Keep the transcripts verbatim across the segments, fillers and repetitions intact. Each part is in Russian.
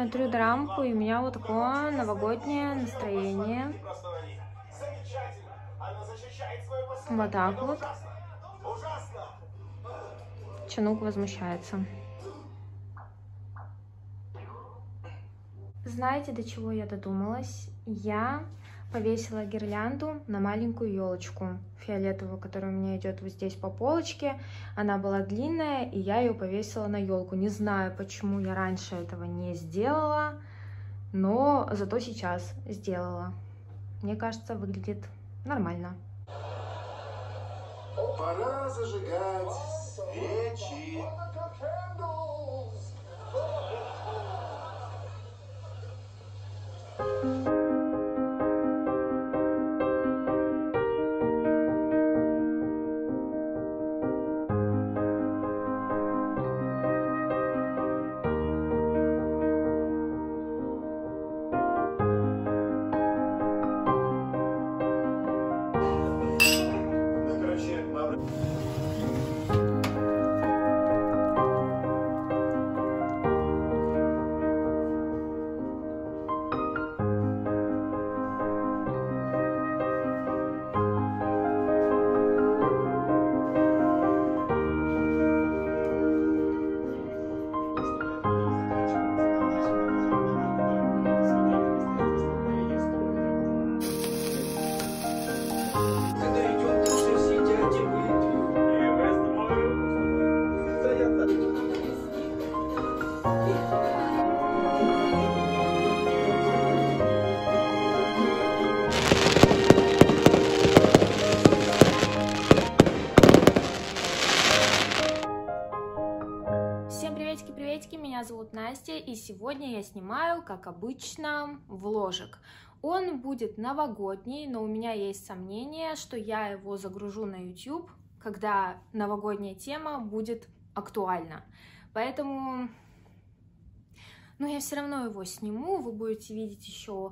смотрю драмку, и у меня вот такое новогоднее настроение. Вот так вот. Чанук возмущается. Знаете, до чего я додумалась? Я повесила гирлянду на маленькую елочку фиолетовую, которая у меня идет вот здесь по полочке. Она была длинная, и я ее повесила на елку. Не знаю, почему я раньше этого не сделала, но зато сейчас сделала. Мне кажется, выглядит нормально. Пора зажигать свечи. Всем приветики-приветики, меня зовут Настя, и сегодня я снимаю, как обычно, вложик. Он будет новогодний, но у меня есть сомнение, что я его загружу на YouTube, когда новогодняя тема будет актуальна. Поэтому... Но я все равно его сниму, вы будете видеть еще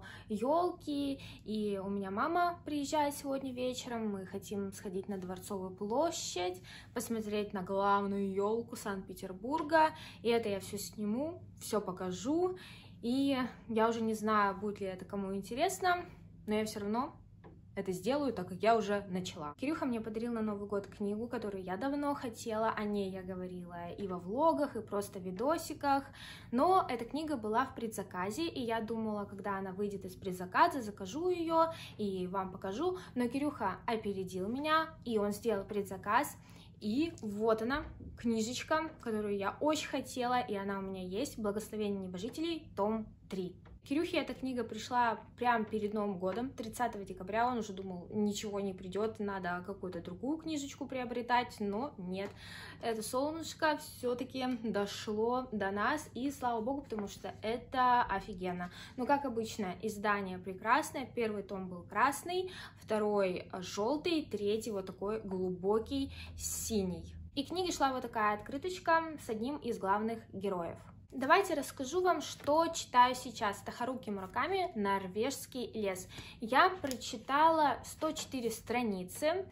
елки, и у меня мама приезжает сегодня вечером, мы хотим сходить на Дворцовую площадь, посмотреть на главную елку Санкт-Петербурга, и это я все сниму, все покажу, и я уже не знаю, будет ли это кому интересно, но я все равно это сделаю, так как я уже начала. Кирюха мне подарил на Новый год книгу, которую я давно хотела, о ней я говорила и во влогах, и просто в видосиках, но эта книга была в предзаказе, и я думала, когда она выйдет из предзаказа, закажу ее и вам покажу, но Кирюха опередил меня, и он сделал предзаказ, и вот она, книжечка, которую я очень хотела, и она у меня есть, «Благословение небожителей», том три. Кирюхе эта книга пришла прямо перед Новым годом, тридцатого декабря, он уже думал, ничего не придет, надо какую-то другую книжечку приобретать, но нет. Это солнышко все-таки дошло до нас, и слава богу, потому что это офигенно. Ну, как обычно, издание прекрасное, первый том был красный, второй желтый, третий вот такой глубокий синий. И к книге шла вот такая открыточка с одним из главных героев. Давайте расскажу вам, что читаю сейчас. Это Харуки Мураками «Норвежский лес». Я прочитала сто четыре страницы,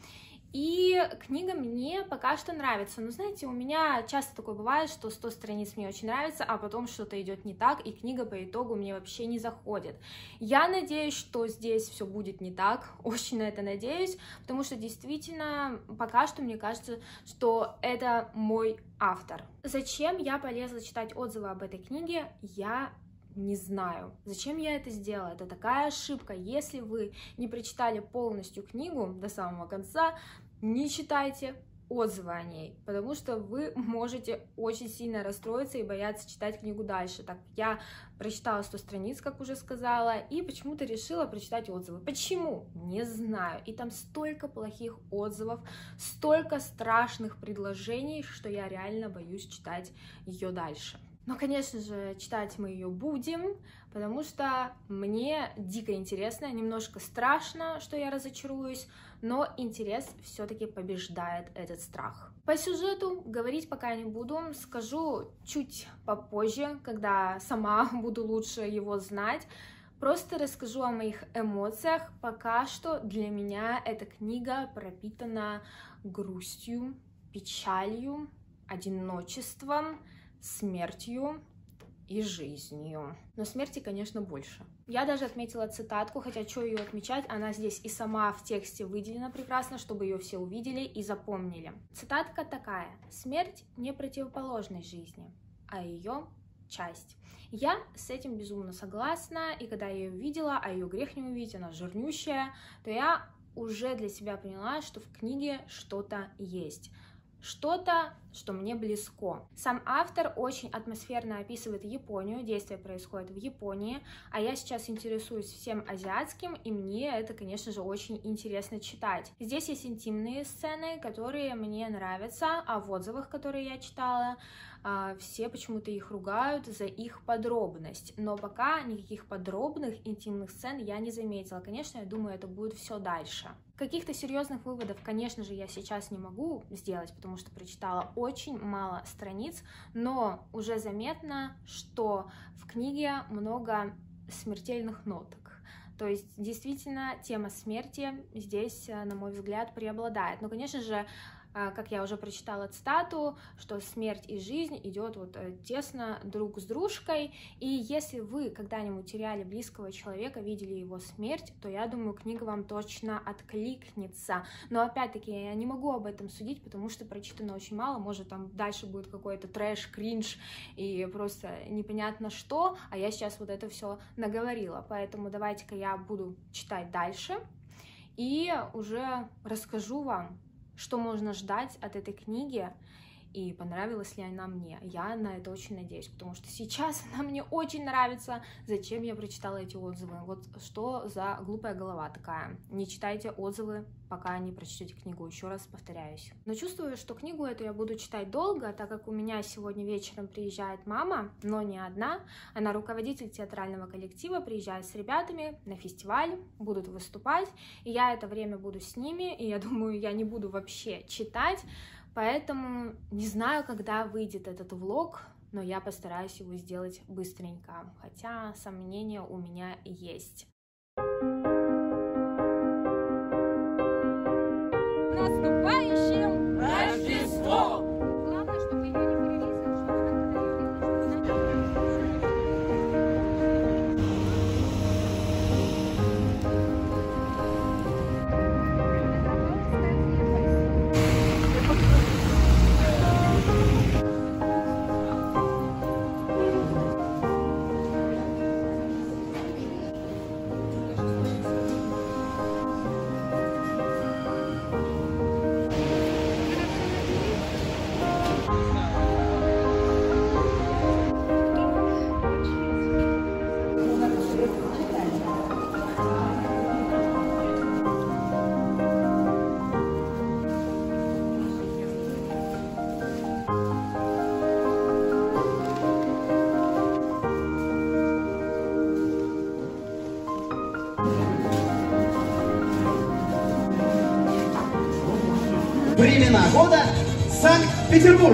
и книга мне пока что нравится. Но знаете, у меня часто такое бывает, что сто страниц мне очень нравится, а потом что-то идет не так, и книга по итогу мне вообще не заходит. Я надеюсь, что здесь все будет не так, очень на это надеюсь, потому что действительно пока что мне кажется, что это мой автор. Зачем я полезла читать отзывы об этой книге, я не знаю. Зачем я это сделала? Это такая ошибка. Если вы не прочитали полностью книгу до самого конца, не читайте отзывы о ней, потому что вы можете очень сильно расстроиться и бояться читать книгу дальше. Так, я прочитала сто страниц, как уже сказала, и почему-то решила прочитать отзывы. Почему? Не знаю. И там столько плохих отзывов, столько страшных предложений, что я реально боюсь читать ее дальше. Но, конечно же, читать мы ее будем, потому что мне дико интересно, немножко страшно, что я разочаруюсь, но интерес все-таки побеждает этот страх. По сюжету говорить пока не буду, скажу чуть попозже, когда сама буду лучше его знать. Просто расскажу о моих эмоциях. Пока что для меня эта книга пропитана грустью, печалью, одиночеством, смертью и жизнью. Но смерти, конечно, больше. Я даже отметила цитатку, хотя что ее отмечать, она здесь и сама в тексте выделена прекрасно, чтобы ее все увидели и запомнили. Цитатка такая: «Смерть не противоположность жизни, а ее часть». Я с этим безумно согласна, и когда я ее увидела, а ее грех не увидеть, она жирнющая, то я уже для себя поняла, что в книге что-то есть. Что-то, что мне близко. Сам автор очень атмосферно описывает Японию, действие происходит в Японии, а я сейчас интересуюсь всем азиатским, и мне это, конечно же, очень интересно читать. Здесь есть интимные сцены, которые мне нравятся, а в отзывах, которые я читала, все почему-то их ругают за их подробность, но пока никаких подробных интимных сцен я не заметила. Конечно, я думаю, это будет все дальше. Каких-то серьезных выводов, конечно же, я сейчас не могу сделать, потому что прочитала очень мало страниц, но уже заметно, что в книге много смертельных ноток. То есть, действительно, тема смерти здесь, на мой взгляд, преобладает. Но, конечно же, как я уже прочитала цитату, что смерть и жизнь идет вот тесно друг с дружкой, и если вы когда-нибудь теряли близкого человека, видели его смерть, то я думаю, книга вам точно откликнется. Но опять-таки я не могу об этом судить, потому что прочитано очень мало, может там дальше будет какой-то трэш, кринж и просто непонятно что, а я сейчас вот это все наговорила, поэтому давайте-ка я буду читать дальше и уже расскажу вам, что можно ждать от этой книги и понравилась ли она мне. Я на это очень надеюсь, потому что сейчас она мне очень нравится. Зачем я прочитала эти отзывы? Вот что за глупая голова такая. Не читайте отзывы, пока не прочтете книгу, еще раз повторяюсь. Но чувствую, что книгу эту я буду читать долго, так как у меня сегодня вечером приезжает мама, но не одна. Она руководитель театрального коллектива, приезжает с ребятами на фестиваль, будут выступать, и я это время буду с ними, и я думаю, я не буду вообще читать, поэтому не знаю, когда выйдет этот влог, но я постараюсь его сделать быстренько, хотя сомнения у меня есть. Наступающим Рождеством! Главное, чтобы ее не Времена года Санкт-Петербург.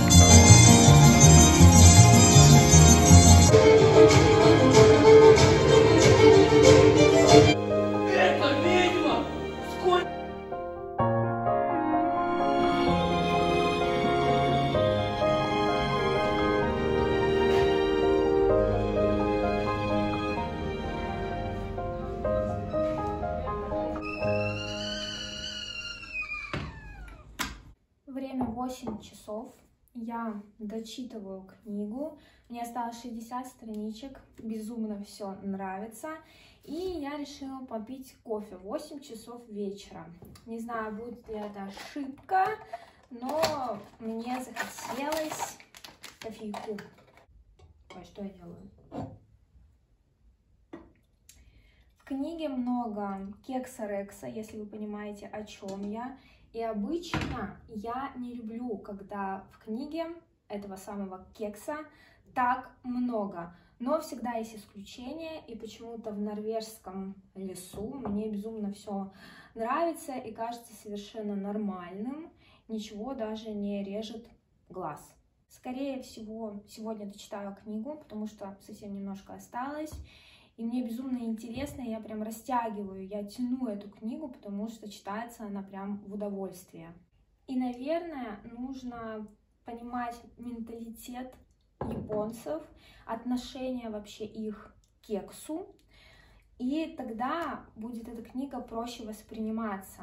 Это ведьма! Сколько... Время восемь часов, я дочитываю книгу, мне осталось шестьдесят страничек, безумно все нравится, и я решила попить кофе. восемь часов вечера. Не знаю, будет ли это ошибка, но мне захотелось кофейку. Ой, что я делаю? В книге много кекса-рекса, если вы понимаете, о чем я. И обычно я не люблю, когда в книге этого самого кекса так много. Но всегда есть исключения, и почему-то в норвежском лесу мне безумно все нравится и кажется совершенно нормальным. Ничего даже не режет глаз. Скорее всего, сегодня дочитаю книгу, потому что совсем немножко осталось. И мне безумно интересно, я прям растягиваю, я тяну эту книгу, потому что читается она прям в удовольствие. И, наверное, нужно понимать менталитет японцев, отношение вообще их к кексу, и тогда будет эта книга проще восприниматься.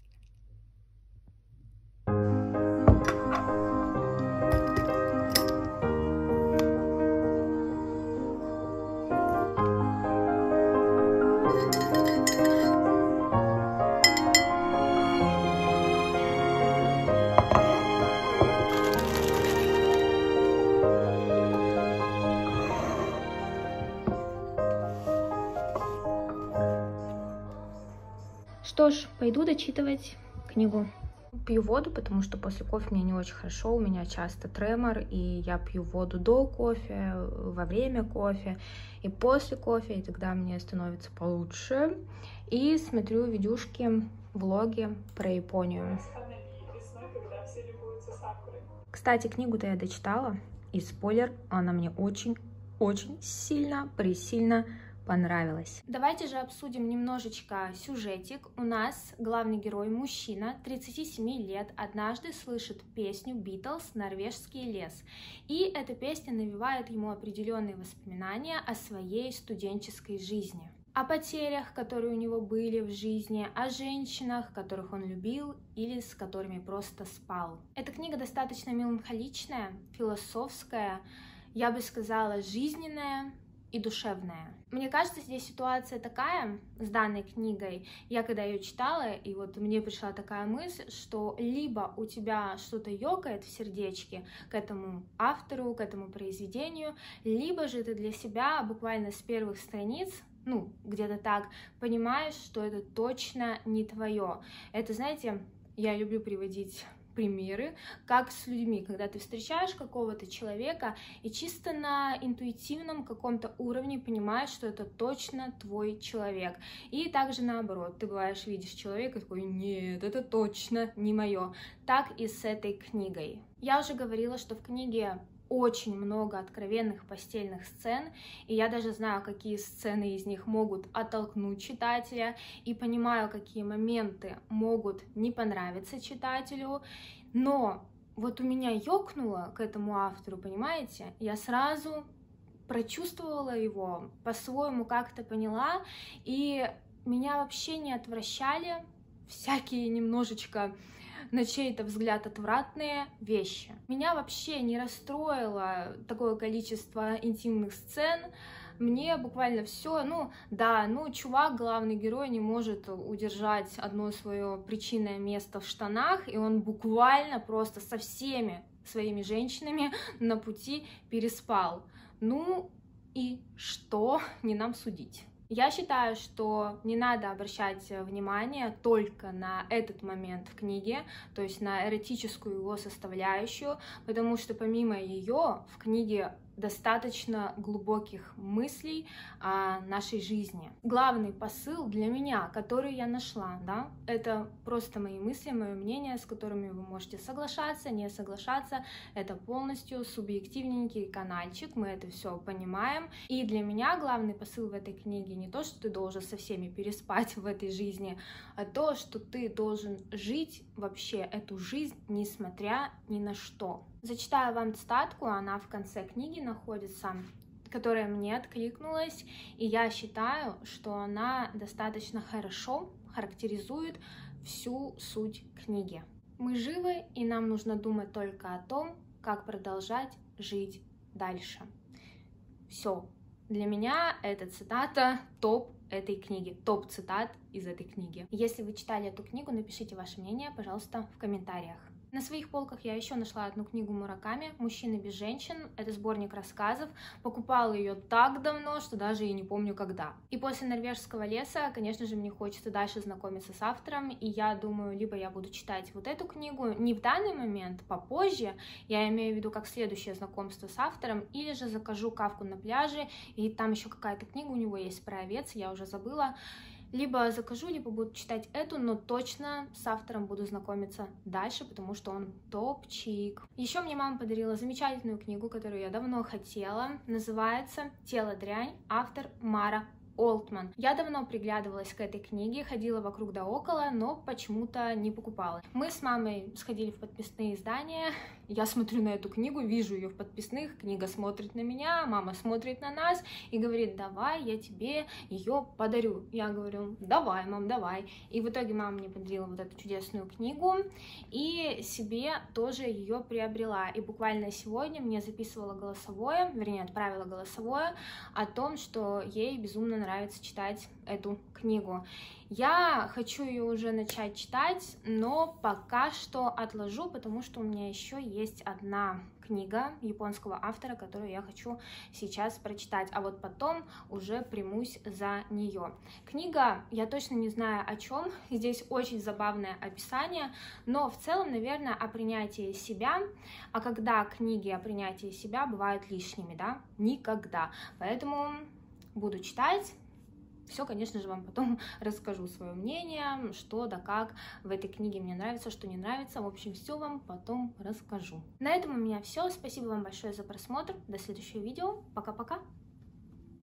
Что ж, пойду дочитывать книгу. Пью воду, потому что после кофе мне не очень хорошо, у меня часто тремор, и я пью воду до кофе, во время кофе и после кофе, и тогда мне становится получше. И смотрю видюшки, влоги про Японию. Кстати, книгу-то я дочитала, и спойлер, она мне очень-очень сильно, пресильно понравилось. Давайте же обсудим немножечко сюжетик. У нас главный герой мужчина, тридцати семи лет, однажды слышит песню Beatles «Норвежский лес». И эта песня навевает ему определенные воспоминания о своей студенческой жизни. О потерях, которые у него были в жизни, о женщинах, которых он любил или с которыми просто спал. Эта книга достаточно меланхоличная, философская, я бы сказала, жизненная и душевная. Мне кажется, здесь ситуация такая с данной книгой. Я когда ее читала, и вот мне пришла такая мысль, что либо у тебя что-то ёкает в сердечке к этому автору, к этому произведению, либо же ты для себя буквально с первых страниц, ну, где-то так, понимаешь, что это точно не твое. Это, знаете, я люблю приводить примеры, как с людьми, когда ты встречаешь какого-то человека и чисто на интуитивном каком-то уровне понимаешь, что это точно твой человек. И также наоборот, ты бываешь, видишь человека, такой, нет, это точно не мое. Так и с этой книгой. Я уже говорила, что в книге очень много откровенных постельных сцен, и я даже знаю, какие сцены из них могут оттолкнуть читателя, и понимаю, какие моменты могут не понравиться читателю, но вот у меня ёкнуло к этому автору, понимаете? Я сразу прочувствовала его, по-своему как-то поняла, и меня вообще не отвращали всякие немножечко на чей-то взгляд отвратные вещи. Меня вообще не расстроило такое количество интимных сцен. Мне буквально все, ну да, ну чувак, главный герой, не может удержать одно свое причинное место в штанах, и он буквально просто со всеми своими женщинами на пути переспал. Ну и что, не нам судить. Я считаю, что не надо обращать внимание только на этот момент в книге, то есть на эротическую его составляющую, потому что помимо ее в книге достаточно глубоких мыслей о нашей жизни. Главный посыл для меня, который я нашла, да, это просто мои мысли, мое мнение, с которыми вы можете соглашаться, не соглашаться. Это полностью субъективненький канальчик, мы это все понимаем. И для меня главный посыл в этой книге не то, что ты должен со всеми переспать в этой жизни, а то, что ты должен жить вообще эту жизнь, несмотря ни на что. Зачитаю вам цитатку, она в конце книги находится, которая мне откликнулась, и я считаю, что она достаточно хорошо характеризует всю суть книги. Мы живы, и нам нужно думать только о том, как продолжать жить дальше. Все. Для меня эта цитата топ этой книги, топ цитат из этой книги. Если вы читали эту книгу, напишите ваше мнение, пожалуйста, в комментариях. На своих полках я еще нашла одну книгу Мураками «Мужчины без женщин». Это сборник рассказов. Покупала ее так давно, что даже и не помню когда. И после «Норвежского леса», конечно же, мне хочется дальше знакомиться с автором. И я думаю, либо я буду читать вот эту книгу не в данный момент, попозже. Я имею в виду как следующее знакомство с автором. Или же закажу «Кавку на пляже». И там еще какая-то книга у него есть про овец, я уже забыла. Либо закажу, либо буду читать эту, но точно с автором буду знакомиться дальше, потому что он топчик. Еще мне мама подарила замечательную книгу, которую я давно хотела. Называется «Тело дрянь», автор Мара Олтман. Я давно приглядывалась к этой книге, ходила вокруг да около, но почему-то не покупала. Мы с мамой сходили в подписные издания, я смотрю на эту книгу, вижу ее в подписных, книга смотрит на меня, мама смотрит на нас и говорит: давай, я тебе ее подарю. Я говорю: давай, мам, давай. И в итоге мама мне подарила вот эту чудесную книгу и себе тоже ее приобрела. И буквально сегодня мне записывала голосовое, вернее, отправила голосовое о том, что ей безумно нравится читать эту книгу. Я хочу ее уже начать читать, но пока что отложу, потому что у меня еще есть одна книга японского автора, которую я хочу сейчас прочитать, а вот потом уже примусь за нее. Книга, я точно не знаю о чем, здесь очень забавное описание, но в целом, наверное, о принятии себя, а когда книги о принятии себя бывают лишними, да, никогда, поэтому буду читать. Все, конечно же, вам потом расскажу свое мнение, что да как в этой книге мне нравится, что не нравится. В общем, все вам потом расскажу. На этом у меня все. Спасибо вам большое за просмотр. До следующего видео. Пока-пока.